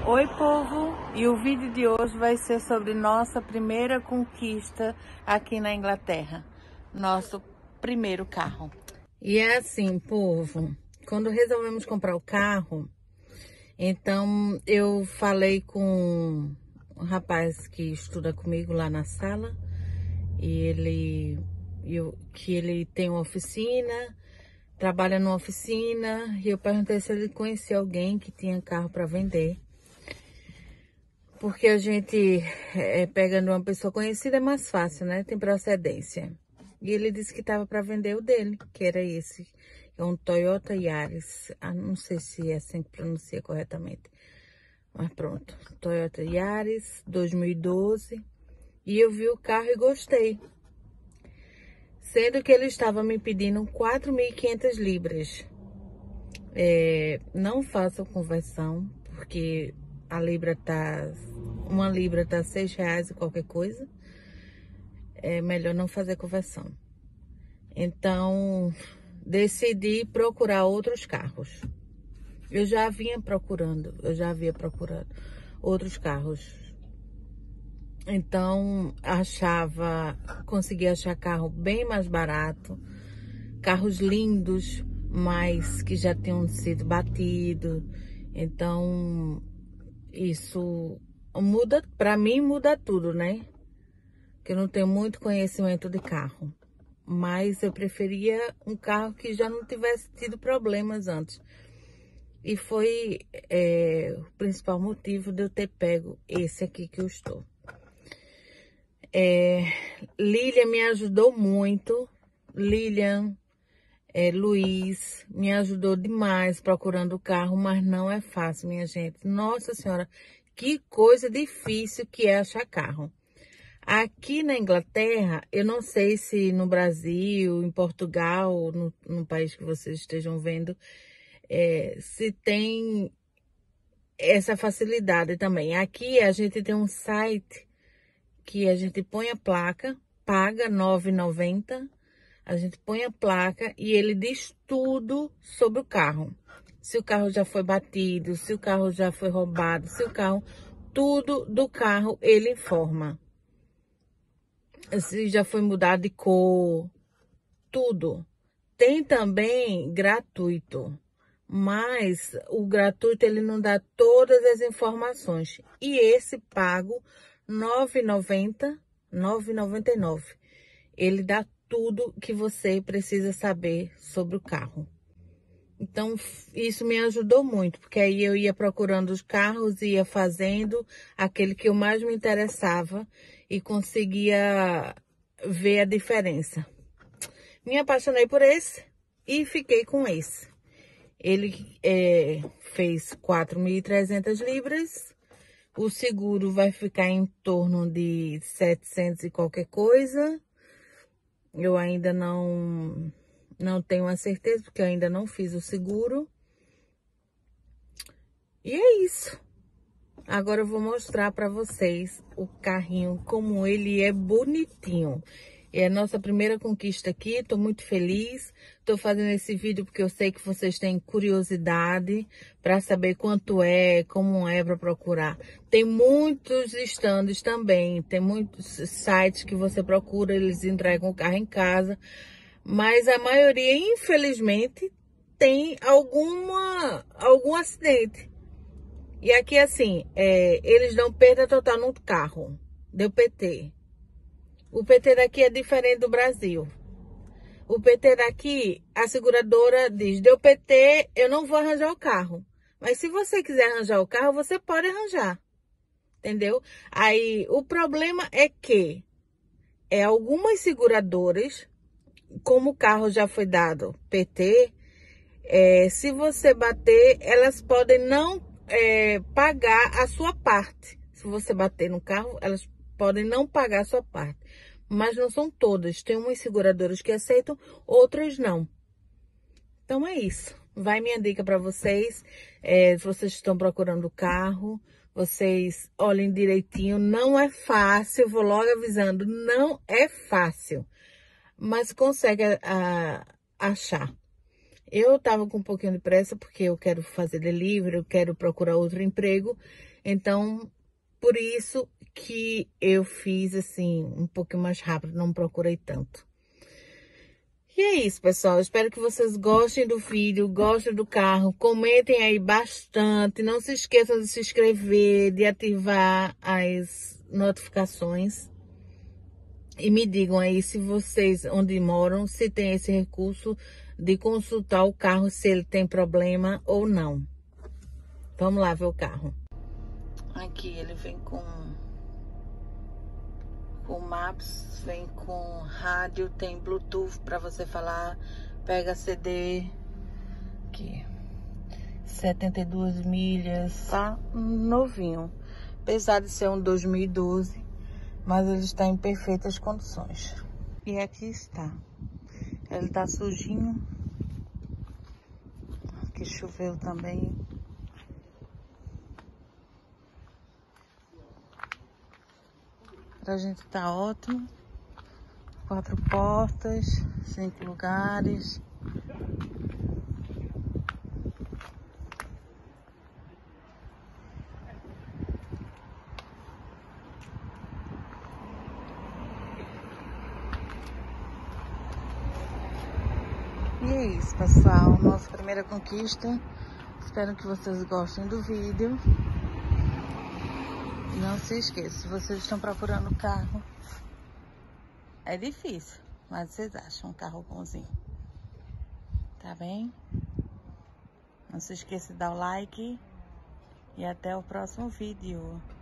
Oi, povo! E o vídeo de hoje vai ser sobre nossa primeira conquista aqui na Inglaterra. Nosso primeiro carro. E é assim, povo, quando resolvemos comprar o carro, então eu falei com um rapaz que estuda comigo lá na sala, e que ele tem uma oficina, trabalha numa oficina, e eu perguntei se ele conhecia alguém que tinha carro para vender. Porque a gente pegando uma pessoa conhecida é mais fácil, né? Tem procedência. E ele disse que estava para vender o dele, que era esse. É um Toyota Yaris. Ah, não sei se é assim que pronuncia corretamente. Mas pronto. Toyota Yaris 2012. E eu vi o carro e gostei. Sendo que ele estava me pedindo 4.500 libras. Não faço conversão, porque a libra tá... Uma libra tá R$6 e qualquer coisa. É melhor não fazer conversão. Então, decidi procurar outros carros. Eu já havia procurando outros carros. Então, consegui achar carro bem mais barato. Carros lindos, mas que já tinham sido batidos. Então, isso muda, para mim muda tudo, né? Que eu não tenho muito conhecimento de carro, mas eu preferia um carro que já não tivesse tido problemas antes. E foi o principal motivo de eu ter pego esse aqui que eu estou. Lilian me ajudou muito. Lilian, Luiz, me ajudou demais procurando o carro, mas não é fácil, minha gente. Nossa Senhora, que coisa difícil que é achar carro. Aqui na Inglaterra, eu não sei se no Brasil, em Portugal, no país que vocês estejam vendo, se tem essa facilidade também. Aqui a gente tem um site que a gente põe a placa, paga R$9,90, a gente põe a placa e ele diz tudo sobre o carro. Se o carro já foi batido, se o carro já foi roubado, tudo do carro ele informa. Se já foi mudado de cor, tudo. Tem também gratuito, mas o gratuito ele não dá todas as informações. E esse pago R$9,90, R$9,99. Ele dá tudo que você precisa saber sobre o carro. Então, isso me ajudou muito, porque aí eu ia procurando os carros, ia fazendo aquele que eu mais me interessava e conseguia ver a diferença. Me apaixonei por esse e fiquei com esse. Ele fez 4.300 libras. O seguro vai ficar em torno de 700 e qualquer coisa. Eu ainda não tenho a certeza, porque eu ainda não fiz o seguro. E é isso. Agora eu vou mostrar para vocês o carrinho, como ele é bonitinho. É a nossa primeira conquista aqui, tô muito feliz. Tô fazendo esse vídeo porque eu sei que vocês têm curiosidade para saber quanto é, como é para procurar. Tem muitos estandes também, tem muitos sites que você procura, eles entregam o carro em casa. Mas a maioria, infelizmente, tem algum acidente. E aqui, assim, eles dão perda total no carro. Deu PT. O PT daqui é diferente do Brasil. O PT daqui, a seguradora diz, deu PT, eu não vou arranjar o carro. Mas se você quiser arranjar o carro, você pode arranjar. Entendeu? Aí, o problema é que algumas seguradoras, como o carro já foi dado PT, se você bater, elas podem não pagar a sua parte. Se você bater no carro, elas podem não pagar a sua parte. Mas não são todas. Tem umas seguradoras que aceitam, outras não. Então é isso. Vai minha dica para vocês. Se vocês estão procurando carro, vocês olhem direitinho. Não é fácil, vou logo avisando, não é fácil. Mas consegue achar. Eu tava com um pouquinho de pressa porque eu quero fazer delivery, eu quero procurar outro emprego. Então, por isso que eu fiz assim, um pouquinho mais rápido, não procurei tanto. E é isso, pessoal. Espero que vocês gostem do vídeo, gostem do carro. Comentem aí bastante. Não se esqueçam de se inscrever, de ativar as notificações. E me digam aí se vocês, onde moram, se tem esse recurso de consultar o carro, se ele tem problema ou não. Vamos lá ver o carro. Aqui ele vem com Maps, vem com rádio, tem Bluetooth para você falar, pega CD, aqui, 72 milhas, tá novinho, apesar de ser um 2012, mas ele está em perfeitas condições. E aqui está, ele tá sujinho, aqui choveu também. Pra gente tá ótimo. 4 portas, 5 lugares. E é isso, pessoal. Nossa primeira conquista. Espero que vocês gostem do vídeo. E não se esqueçam, se vocês estão procurando carro, é difícil, mas vocês acham um carro bonzinho. Tá bem? Não se esqueça de dar o like e até o próximo vídeo.